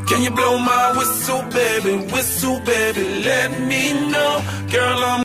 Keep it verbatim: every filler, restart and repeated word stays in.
Can you blow my whistle, baby, whistle, baby, let me know. Girl, I'm